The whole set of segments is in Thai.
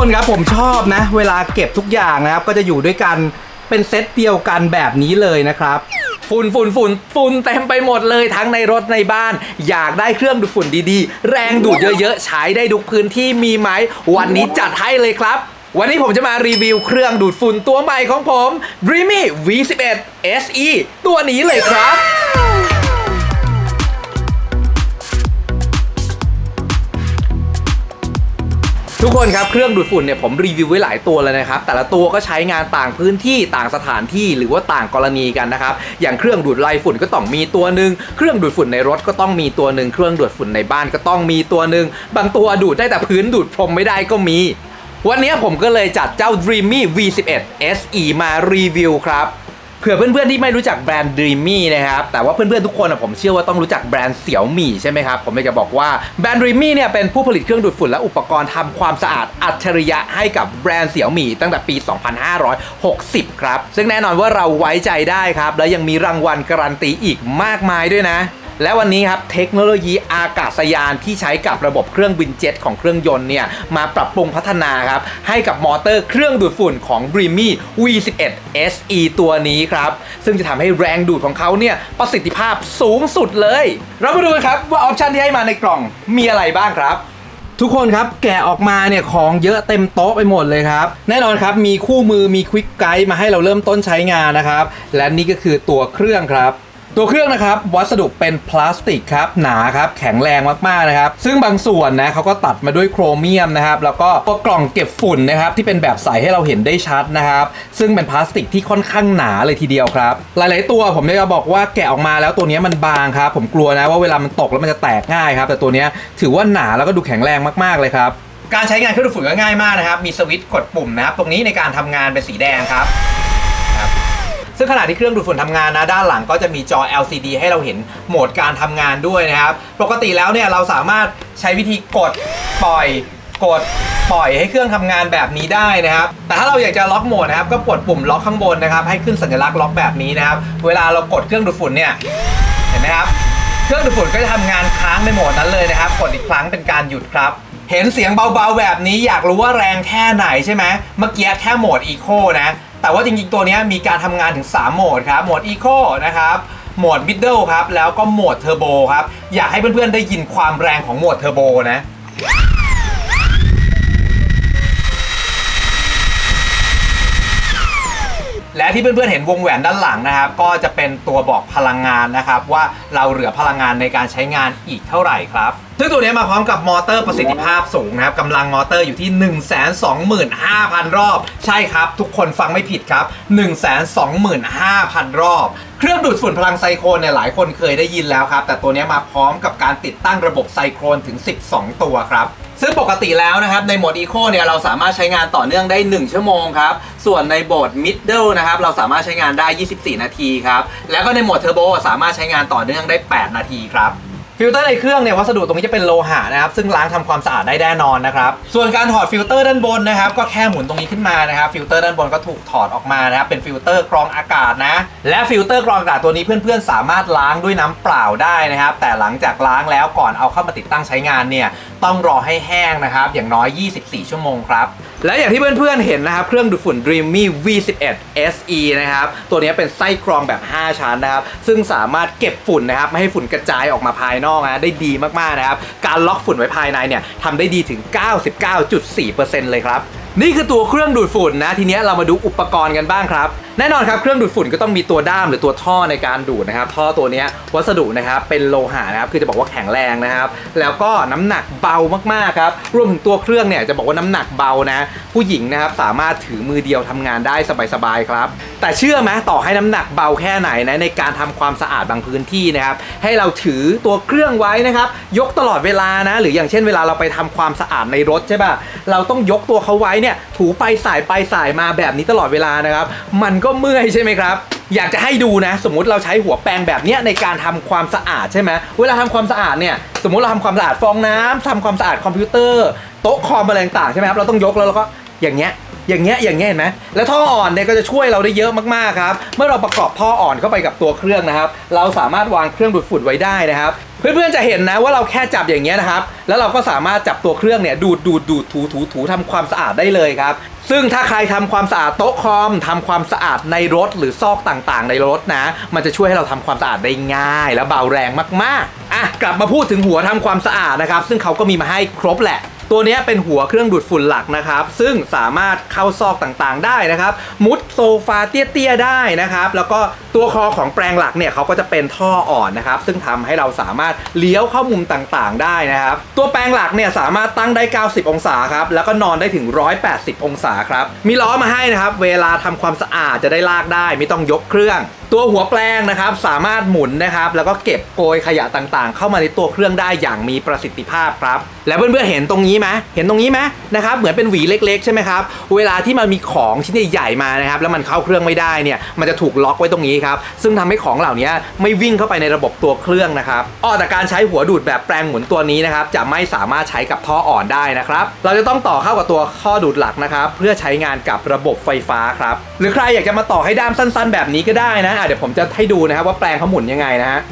คนครับผมชอบนะเวลาเก็บทุกอย่างนะครับก็จะอยู่ด้วยกันเป็นเซตเดียวกันแบบนี้เลยนะครับฝุ่นเต็มไปหมดเลยทั้งในรถในบ้านอยากได้เครื่องดูดฝุ่นดีๆแรงดูดเยอะๆใช้ได้ทุกพื้นที่มีไหมวันนี้จัดให้เลยครับวันนี้ผมจะมารีวิวเครื่องดูดฝุ่นตัวใหม่ของผม Dreamy V11 SE ตัวนี้เลยครับทุกคนครับเครื่องดูดฝุ่นเนี่ยผมรีวิวไว้หลายตัวเลยนะครับแต่ละตัวก็ใช้งานต่างพื้นที่ต่างสถานที่หรือว่าต่างกรณีกันนะครับอย่างเครื่องดูดไล่ฝุ่นก็ต้องมีตัวหนึ่งเครื่องดูดฝุ่นในรถก็ต้องมีตัวหนึ่งเครื่องดูดฝุ่นในบ้านก็ต้องมีตัวหนึ่งบางตัวดูดได้แต่พื้นดูดพรมไม่ได้ก็มีวันนี้ผมก็เลยจัดเจ้า Dreamy V11 SE มารีวิวครับเผื่อเพื่อนๆที่ไม่รู้จักแบรนด์ Dreamy นะครับแต่ว่าเพื่อนๆทุกคนผมเชื่อว่าต้องรู้จักแบรนด์เสี่ยวหมี่ใช่ไหมครับผมเลยจะบอกว่าแบรนด์ Dreamy เนี่ยเป็นผู้ผลิตเครื่องดูดฝุ่นและอุปกรณ์ทำความสะอาดอัจฉริยะให้กับแบรนด์เสี่ยวหมี่ตั้งแต่ปี 2560 ครับซึ่งแน่นอนว่าเราไว้ใจได้ครับและยังมีรางวัลการันตีอีกมากมายด้วยนะและวันนี้ครับเทคโนโลยีอากาศยานที่ใช้กับระบบเครื่องบินเจ็ตของเครื่องยนต์เนี่ยมาปรับปรุงพัฒนาครับให้กับมอเตอร์เครื่องดูดฝุ่นของ Dreamy V11 SE ตัวนี้ครับซึ่งจะทำให้แรงดูดของเขาเนี่ยประสิทธิภาพสูงสุดเลยเรามาดูกันครับว่าออปชันที่ให้มาในกล่องมีอะไรบ้างครับทุกคนครับแกะออกมาเนี่ยของเยอะเต็มโต๊ะไปหมดเลยครับแน่นอนครับมีคู่มือมีควิกไกด์มาให้เราเริ่มต้นใช้งานนะครับและนี่ก็คือตัวเครื่องครับตัวเครื่องนะครับวัสดุเป็นพลาสติกครับหนาครับแข็งแรงมากๆนะครับซึ่งบางส่วนนะเขาก็ตัดมาด้วยโครเมียมนะครับแล้วก็ตัวกล่องเก็บฝุ่นนะครับที่เป็นแบบใสให้เราเห็นได้ชัดนะครับซึ่งเป็นพลาสติกที่ค่อนข้างหนาเลยทีเดียวครับหลายๆตัวผมจะบอกว่าแกะออกมาแล้วตัวนี้มันบางครับผมกลัวนะว่าเวลามันตกแล้วมันจะแตกง่ายครับแต่ตัวนี้ถือว่าหนาแล้วก็ดูแข็งแรงมากๆเลยครับการใช้งานเครื่องดูดฝุ่นก็ง่ายมากนะครับมีสวิตช์กดปุ่มนะครับตรงนี้ในการทำงานเป็นสีแดงครับซึ่งขณะที่เครื่องดูดฝุ่นทำงานนะด้านหลังก็จะมีจอ LCD ให้เราเห็นโหมดการทำงานด้วยนะครับปกติแล้วเนี่ยเราสามารถใช้วิธีกดปล่อยให้เครื่องทำงานแบบนี้ได้นะครับแต่ถ้าเราอยากจะล็อกโหมดนะครับก็กดปุ่มล็อกข้างบนนะครับให้ขึ้นสัญลักษณ์ล็อกแบบนี้นะครับเวลาเรากดเครื่องดูดฝุ่นเนี่ยเห็นไหมครับเครื่องดูดฝุ่นก็จะทำงานค้างในโหมดนั้นเลยนะครับกดอีกครั้งเป็นการหยุดครับเห็นเสียงเบาๆแบบนี้อยากรู้ว่าแรงแค่ไหนใช่ไหมเมื่อกี้แค่โหมด Eco นะแต่ว่าจริงๆตัวนี้มีการทำงานถึง3โหมดครับโหมด Eco นะครับโหมด Middle ครับแล้วก็โหมด Turbo ครับอยากให้เพื่อนๆได้ยินความแรงของโหมด Turbo นะและที่เพื่อนๆเห็นวงแหวนด้านหลังนะครับก็จะเป็นตัวบอกพลังงานนะครับว่าเราเหลือพลังงานในการใช้งานอีกเท่าไหร่ครับซึ่งตัวนี้มาพร้อมกับมอเตอร์ประสิทธิภาพสูงนะครับกำลังมอเตอร์อยู่ที่ 125,000 รอบใช่ครับทุกคนฟังไม่ผิดครับ 125,000 รอบเครื่องดูดฝุ่นพลังไซโครนเนี่ยหลายคนเคยได้ยินแล้วครับแต่ตัวนี้มาพร้อมกับการติดตั้งระบบไซโครนถึง12ตัวครับซึ่งปกติแล้วนะครับในโหมด Eco เนี่ยเราสามารถใช้งานต่อเนื่องได้1ชั่วโมงครับส่วนในโหมด Middle นะครับเราสามารถใช้งานได้24นาทีครับแล้วก็ในโหมด Turbo สามารถใช้งานต่อเนื่องได้8นาทีครับฟิลเตอร์ในเครื่องเนี่ยวัสดุตรงนี้จะเป็นโลหะนะครับซึ่งล้างทำความสะอาดได้แน่นอนนะครับส่วนการถอดฟิลเตอร์ด้านบนนะครับก็แค่หมุนตรงนี้ขึ้นมานะครับฟิลเตอร์ด้านบนก็ถูกถอดออกมานะครับเป็นฟิลเตอร์กรองอากาศนะและฟิลเตอร์กรองอากาศตัวนี้เพื่อนๆสามารถล้างด้วยน้ำเปล่าได้นะครับแต่หลังจากล้างแล้วก่อนเอาเข้ามาติดตั้งใช้งานเนี่ยต้องรอให้แห้งนะครับอย่างน้อย24ชั่วโมงครับและอย่างที่เพื่อนๆเห็นนะครับเครื่องดูดฝุ่น Dreamy V11 SE นะครับตัวนี้เป็นไส้กรองแบบ5ชั้นนะครับซึ่งสามารถเก็บฝุ่นนะครับไม่ให้ฝุ่นกระจายออกมาภายนอกนะได้ดีมากๆนะครับการล็อกฝุ่นไว้ภายในเนี่ยทำได้ดีถึง 99.4% เลยครับนี่คือตัวเครื่องดูดฝุ่นนะทีนี้เรามาดูอุปกรณ์กันบ้างครับแน่นอนครับเครื่องดูดฝุ่นก็ต้องมีตัวด้ามหรือตัวท่อในการดูดนะครับท่อตัวนี้วัสดุนะครับเป็นโลหะนะครับคือจะบอกว่าแข็งแรงนะครับแล้วก็น้ำหนักเบามากๆครับรวมถึงตัวเครื่องเนี่ยจะบอกว่าน้ำหนักเบานะผู้หญิงนะครับสามารถถือมือเดียวทำงานได้สบายๆครับแต่เชื่อไหมต่อให้น้ำหนักเบาแค่ไหนนะในการทำความสะอาดบางพื้นที่นะครับให้เราถือตัวเครื่องไว้นะครับยกตลอดเวลานะหรืออย่างเช่นเวลาเราไปทำความสะอาดในรถใช่ป่ะเราต้องยกตัวเขาไว้เนี่ยถูไปสายมาแบบนี้ตลอดเวลานะครับมันก็เมื่อยใช่ไหมครับอยากจะให้ดูนะสมมุติเราใช้หัวแปรงแบบนี้ในการทำความสะอาดใช่ไหมเวลาทำความสะอาดเนี่ยสมมุติเราทำความสะอาดฟองน้ำทำความสะอาดคอมพิวเตอร์โต๊ะคอมอะไรต่างๆใช่ไหมครับเราต้องยกแล้วเราก็อย่างเงี้ยเห็นไหมแล้วท่ออ่อนเนี่ยก็จะช่วยเราได้เยอะมากๆครับเมื่อเราประกอบท่ออ่อนเข้าไปกับตัวเครื่องนะครับเราสามารถวางเครื่องดูดฝุ่นไว้ได้นะครับเพื่อนๆจะเห็นนะว่าเราแค่จับอย่างเงี้ยนะครับแล้วเราก็สามารถจับตัวเครื่องเนี่ยดูดถูทำความสะอาดได้เลยครับซึ่งถ้าใครทำความสะอาดโต๊ะคอมทำความสะอาดในรถหรือซอกต่างๆในรถนะมันจะช่วยให้เราทำความสะอาดได้ง่ายและเบาแรงมากๆกลับมาพูดถึงหัวทำความสะอาดนะครับซึ่งเขาก็มีมาให้ครบแหละตัวนี้เป็นหัวเครื่องดูดฝุ่นหลักนะครับซึ่งสามารถเข้าซอกต่างๆได้นะครับมุดโซฟาเตี้ยๆได้นะครับแล้วก็ตัวคอของแปลงหลักเนี่ยเขาก็จะเป็นท่ออ่อนนะครับซึ่งทำให้เราสามารถเลี้ยวเข้ามุมต่างๆได้นะครับตัวแปลงหลักเนี่ยสามารถตั้งได้90องศาครับแล้วก็นอนได้ถึง180องศาครับมีล้อมาให้นะครับเวลาทำความสะอาดจะได้ลากได้ไม่ต้องยกเครื่องตัวหัวแปลงนะครับสามารถหมุนนะครับแล้วก็เก็บโกยขยะต่างๆเข้ามาในตัวเครื่องได้อย่างมีประสิทธิภาพครับแล้วเพื่อนๆเห็นตรงนี้ไหมนะครับเหมือนเป็นหวีเล็กๆใช่ไหมครับเวลาที่มันมีของชิ้นใหญ่ๆมานะครับแล้วมันเข้าเครื่องไม่ได้เนี่ยมันจะถูกล็อกไว้ตรงนี้ครับซึ่งทำให้ของเหล่านี้ไม่วิ่งเข้าไปในระบบตัวเครื่องนะครับแต่การใช้หัวดูดแบบแปลงหมุนตัวนี้นะครับจะไม่สามารถใช้กับท่ออ่อนได้นะครับเราจะต้องต่อเข้ากับตัวท่อดูดหลักนะครับเพื่อใช้งานกับระบบไฟฟ้าครับหรือใครอยากจะมาต่อให้ด้ามสั้นๆแบบนี้ก็ได้นะเดี๋ยวผมจะให้ดูนะครับว่าแปลงเขาหมุนยังไงนะฮะ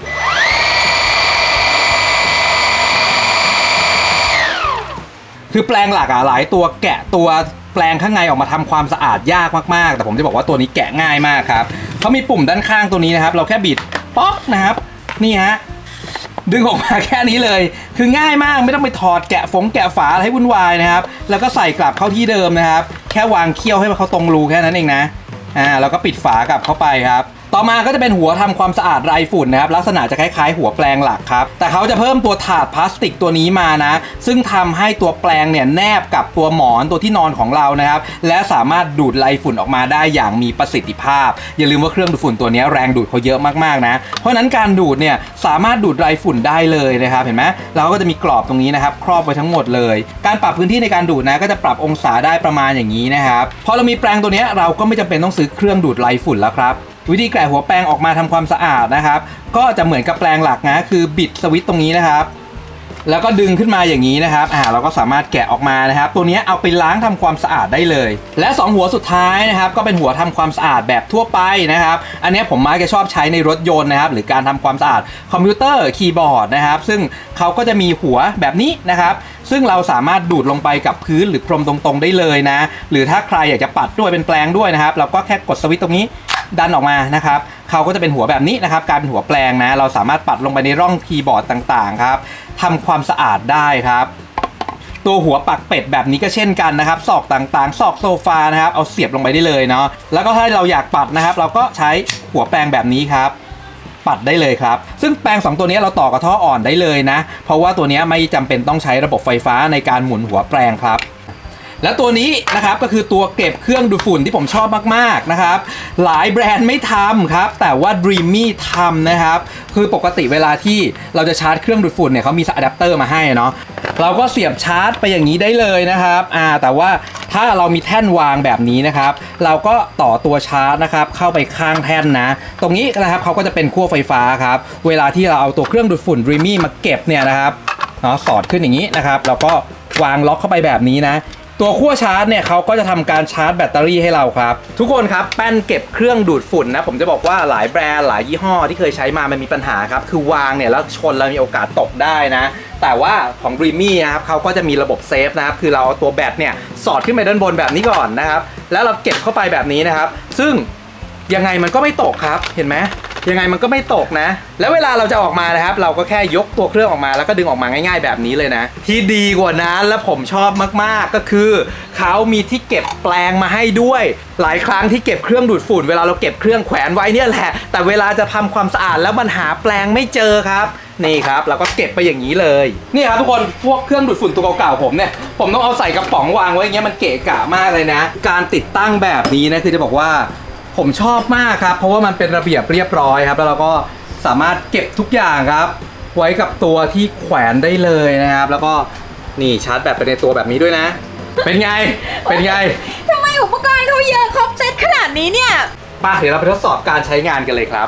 คือแปลงหลักหลายตัวแกะตัวแปลงข้างในออกมาทำความสะอาดยากมากๆแต่ผมจะบอกว่าตัวนี้แกะง่ายมากครับเขามีปุ่มด้านข้างตัวนี้นะครับเราแค่บิดป๊อกนะครับนี่ฮะดึงออกมาแค่นี้เลยคือง่ายมากไม่ต้องไปถอดแกะฝาอะไรให้วุ่นวายนะครับแล้วก็ใส่กลับเข้าที่เดิมนะครับแค่วางเขี้ยวให้มันเข้าตรงรูแค่นั้นเองนะแล้วก็ปิดฝากลับเข้าไปครับต่อมาก็จะเป็นหัวทำความสะอาดไรฝุ่นนะครับลักษณะจะคล้ายๆหัวแปลงหลักครับแต่เขาจะเพิ่มตัวถาดพลาสติกตัวนี้มานะซึ่งทำให้ตัวแปลงเนี่ยแนบกับตัวหมอนตัวที่นอนของเรานะครับและสามารถดูดไรฝุ่นออกมาได้อย่างมีประสิทธิภาพอย่าลืมว่าเครื่องดูดฝุ่นตัวนี้แรงดูดเขาเยอะมากๆนะเพราะฉะนั้นการดูดเนี่ยสามารถดูดไรฝุ่นได้เลยนะครับเห็นไหมเราก็จะมีกรอบตรงนี้นะครับครอบไว้ทั้งหมดเลยการปรับพื้นที่ในการดูดนะก็จะปรับองศาได้ประมาณอย่างนี้นะครับพอเรามีแปลงตัวนี้เราก็ไม่จำเป็นต้องซื้อเครื่องดูดไรฝุ่นแล้วครับวิธีแกะหัวแปรงออกมาทำความสะอาดนะครับก็จะเหมือนกับแปรงหลักนะคือบิดสวิตช์ตรงนี้นะครับแล้วก็ดึงขึ้นมาอย่างนี้นะครับเราก็สามารถแกะออกมานะครับตัวนี้เอาไปล้างทำความสะอาดได้เลยและ2หัวสุดท้ายนะครับก็เป็นหัวทำความสะอาดแบบทั่วไปนะครับอันนี้ผมมักจะชอบใช้ในรถยนต์นะครับหรือการทำความสะอาดคอมพิวเตอร์คีย์บอร์ดนะครับซึ่งเขาก็จะมีหัวแบบนี้นะครับซึ่งเราสามารถดูดลงไปกับพื้นหรือพรมตรงๆได้เลยนะหรือถ้าใครอยากจะปัดด้วยเป็นแปลงด้วยนะครับเราก็แค่กดสวิตช์ตรงนี้ดันออกมานะครับเขาก็จะเป็นหัวแบบนี้นะครับกลายเป็นหัวแปลงนะเราสามารถปัดลงไปในร่องคีย์บอร์ดต่างๆครับทำความสะอาดได้ครับตัวหัวปักเป็ดแบบนี้ก็เช่นกันนะครับซอกต่างๆซอกโซฟานะครับเอาเสียบลงไปได้เลยเนาะแล้วก็ถ้าเราอยากปัดนะครับเราก็ใช้หัวแปลงแบบนี้ครับปัดได้เลยครับซึ่งแปลง2ตัวนี้เราต่อกับท่ออ่อนได้เลยนะเพราะว่าตัวนี้ไม่จำเป็นต้องใช้ระบบไฟฟ้าในการหมุนหัวแปลงครับและตัวนี้นะครับก็คือตัวเก็บเครื่องดูดฝุ่นที่ผมชอบมากๆนะครับหลายแบรนด์ไม่ทำครับแต่ว่า Dreamy ทำนะครับคือปกติเวลาที่เราจะชาร์จเครื่องดูดฝุ่นเนี่ยเขามีอะแดปเตอร์มาให้เนาะเราก็เสียบชาร์จไปอย่างนี้ได้เลยนะครับแต่ว่าถ้าเรามีแท่นวางแบบนี้นะครับเราก็ต่อตัวชาร์จนะครับเข้าไปข้างแท่นนะตรงนี้นะครับเขาก็จะเป็นขั้วไฟฟ้าครับเวลาที่เราเอาตัวเครื่องดูดฝุ่น Dreamy มาเก็บเนี่ยนะครับสอดขึ้นอย่างนี้นะครับเราก็วางล็อกเข้าไปแบบนี้นะตัวขั้วชาร์จเนี่ยเขาก็จะทำการชาร์จแบตเตอรี่ให้เราครับทุกคนครับแป้นเก็บเครื่องดูดฝุ่นนะผมจะบอกว่าหลายแบรนด์หลายยี่ห้อที่เคยใช้มามันมีปัญหาครับคือวางเนี่ยแล้วชนแล้วมีโอกาสตกได้นะแต่ว่าของ Dreamy นะครับเขาก็จะมีระบบเซฟนะครับคือเราเอาตัวแบตเนี่ยสอดขึ้นไปด้านบนแบบนี้ก่อนนะครับแล้วเราเก็บเข้าไปแบบนี้นะครับซึ่งยังไงมันก็ไม่ตกครับเห็นไหมยังไงมันก็ไม่ตกนะแล้วเวลาเราจะออกมานะครับเราก็แค่ยกตัวเครื่องออกมาแล้วก็ดึงออกมาง่ายๆแบบนี้เลยนะที่ดีกว่านั้นและผมชอบมากๆก็คือเขามีที่เก็บแปลงมาให้ด้วยหลายครั้งที่เก็บเครื่องดูดฝุ่นเวลาเราเก็บเครื่องแขวนไว้เนี่ยแหละแต่เวลาจะทำความสะอาดแล้วมันหาแปลงไม่เจอครับนี่ครับเราก็เก็บไปอย่างนี้เลยนี่ครับทุกคนพวกเครื่องดูดฝุ่นตัวเก่าๆผมเนี่ยผมต้องเอาใส่กระป๋องวางไว้อย่างเงี้ยมันเกะกะมากเลยนะการติดตั้งแบบนี้นะคือจะบอกว่าผมชอบมากครับเพราะว่ามันเป็นระเบียบเรียบร้อยครับแล้วเราก็สามารถเก็บทุกอย่างครับไว้กับตัวที่แขวนได้เลยนะครับแล้วก็นี่ชาร์จแบตไปในตัวแบบนี้ด้วยนะเป็นไงทำไมอุปกรณ์เขาเยอะครบเซตขนาดนี้เนี่ยป่ะเดี๋ยวเราไปทดสอบการใช้งานกันเลยครับ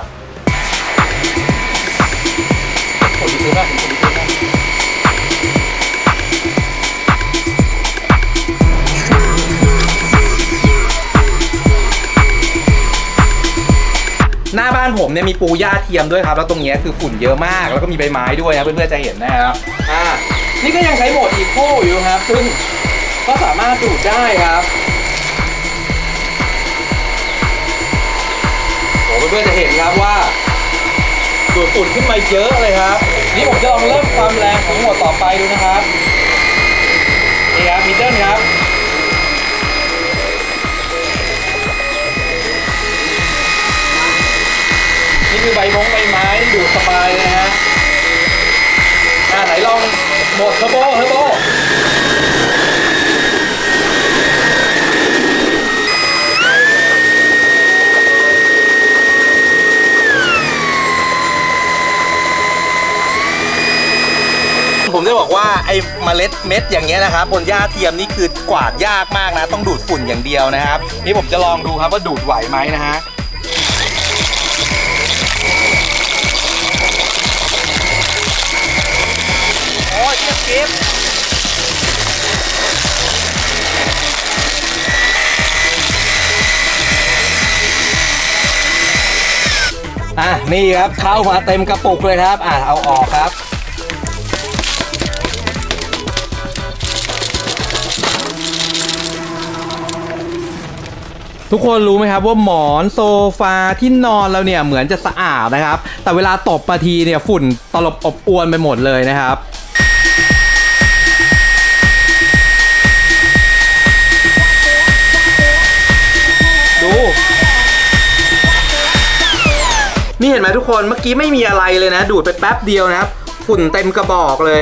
หน้าบ้านานผมเนี่ยมีปูหญ้าเทียมด้วยครับแล้วตรงนี้คือฝุ่นเยอะมากแล้วก็มีใบไม้ด้วยนะเพื่อนๆจะเห็นนะครับนี่ก็ยังใช้โหมดอีโคอยู่ครับซึ่งก็สามารถดูดได้ครับโอ้เพื่อนๆจะเห็นครับว่าดูดฝุ่นขึ้นมาเยอะเลยครับนี่ผมจะลองเริ่มความแรงของโหมดต่อไปดูนะครับนี่ครับมิดเดิลครับนี่คือใบไม้ที่ดูดสบายเลยนะฮะไหนลองโหมดเทอร์โบผมจะบอกว่าไอ้เมล็ดเม็ดอย่างเงี้ยนะครับบนหญ้าเทียมนี่คือกวาดยากมากนะต้องดูดฝุ่นอย่างเดียวนะครับนี่ผมจะลองดูครับว่าดูดไหวไหมนะฮะโอ้ยเก็บนี่ครับเข้ามาเต็มกระปุกเลยครับเอาออกครับทุกคนรู้ไหมครับว่าหมอนโซฟาที่นอนเราเนี่ยเหมือนจะสะอาดนะครับแต่เวลาตบมาทีเนี่ยฝุ่นตลบอบอวนไปหมดเลยนะครับดูนี่เห็นไหมทุกคนเมื่อกี้ไม่มีอะไรเลยนะดูดไปแป๊บเดียวนะครับฝุ่นเต็มกระบอกเลย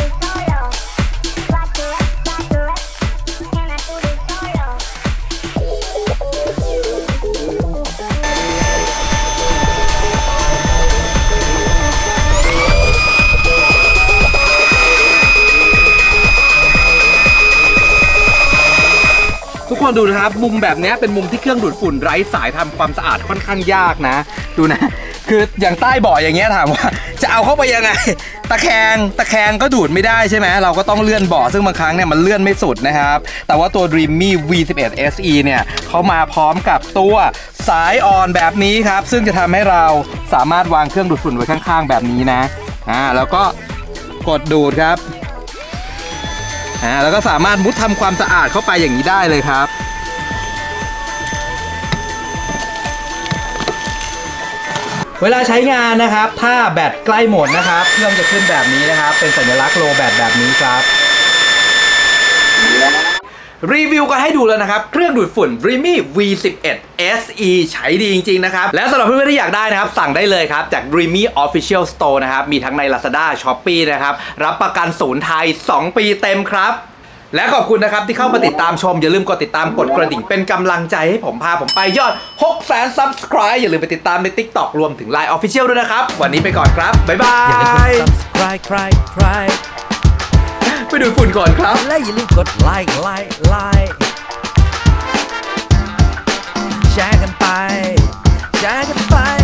ทุกคนดูนะครับมุมแบบนี้เป็นมุมที่เครื่องดูดฝุ่นไร้สายทำความสะอาดค่อนข้างยากนะดูนะคืออย่างใต้เบาะอย่างเงี้ยถามว่าจะเอาเข้าไปยังไงตะแคงก็ดูดไม่ได้ใช่ไหมเราก็ต้องเลื่อนเบาะซึ่งบางครั้งเนี่ยมันเลื่อนไม่สุดนะครับแต่ว่าตัว Dreamy V11 SE เนี่ยเขามาพร้อมกับตัวสายอ่อนแบบนี้ครับซึ่งจะทำให้เราสามารถวางเครื่องดูดฝุ่นไว้ข้างๆแบบนี้นะแล้วก็กดดูดครับแล้วก็สามารถมุดทำความสะอาดเข้าไปอย่างนี้ได้เลยครับเวลาใช้งานนะครับถ้าแบตใกล้หมดนะครับเครื่องจะขึ้นแบบนี้นะครับเป็นสัญลักษณ์โลแบตแบบนี้ครับรีวิวก็ให้ดูแล้วนะครับเครื่องดูดฝุ่น Dreamy V11 SE ใช้ดีจริงๆนะครับและสำหรับเพื่อนๆที่อยากได้นะครับสั่งได้เลยครับจาก Dreamy Official Store นะครับมีทั้งใน Lazada Shopee นะครับรับประกันศูนย์ไทย2 ปีเต็มครับและขอบคุณนะครับที่เข้ามาติดตามชมอย่าลืมกดติดตามกดกระดิ่งเป็นกำลังใจให้ผมไปยอด 600,000 Subscribe อย่าลืมไปติดตามใน TikTok รวมถึง Line Official ด้วยนะครับวันนี้ไปก่อนครับบ๊ายบายอย่าลืมกด Subscribe ไปดูฝุ่นก่อนครับและอย่าลืมกดไลค์แชร์กันไป